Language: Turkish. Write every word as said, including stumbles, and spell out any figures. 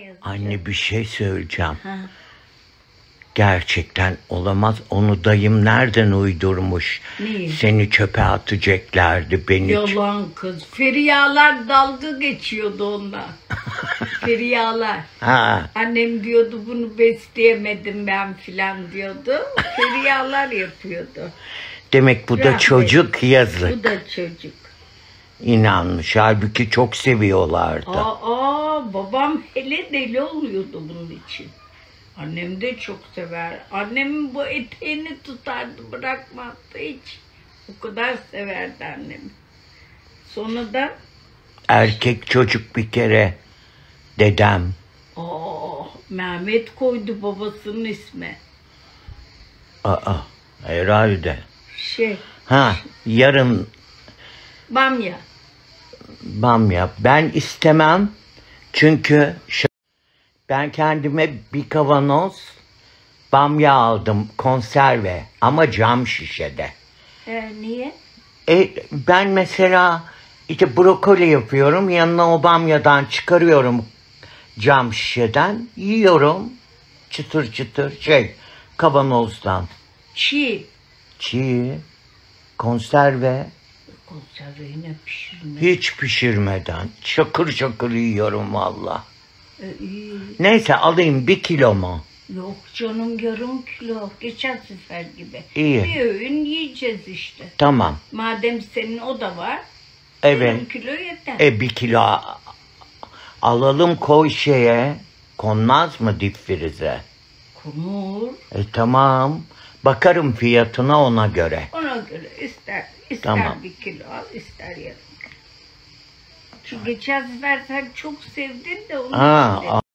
yazacağım. Anne bir şey söyleyeceğim. Ha. Gerçekten olamaz. Onu dayım nereden uydurmuş? Neyi? Seni çöpe atacaklardı beni. Yalan kız. Feriyalar dalga geçiyordu ondan. Feriyalar. Ha. Annem diyordu bunu besleyemedim ben filan diyordu. Feriyalar yapıyordu. Demek bu da Rahmet. çocuk, yazık. Bu da çocuk. İnanmış. Halbuki çok seviyorlardı. Aa, aa babam hele deli oluyordu bunun için. Annem de çok sever. Annemin bu eteğini tutardı, bırakmazdı hiç. O kadar severdi annemi. Sonradan Erkek çocuk bir kere. Dedem. aa, Mehmet koydu babasının ismi. Aa, herhalde. Şey, Ha, yarın Bamya. bamya. Ben istemem. Çünkü şu- ben kendime bir kavanoz bamya aldım, konserve, ama cam şişede. Ee, niye? E, ben mesela işte brokoli yapıyorum, yanına o bamyadan çıkarıyorum cam şişeden, yiyorum çıtır çıtır, şey, kavanozdan. Çiğ. Çiğ, konserve, Konserve yine pişirme. hiç pişirmeden şakır şakır yiyorum valla. Ee, iyi. Neyse, alayım bir kilo mu? Yok canım, yarım kilo. Geçen sefer gibi. İyi. Bir öğün yiyeceğiz işte. Tamam. Madem senin o da var. Evet. Yarım kilo yeter. E bir kilo a- alalım, koy şeye. Konmaz mı dip frize? Konur. E tamam. Bakarım fiyatına, ona göre. Ona göre ister ister Tamam. bir kilo al, ister yarım. Şu geçen sefer sen çok sevdin de onu Ha, istedim.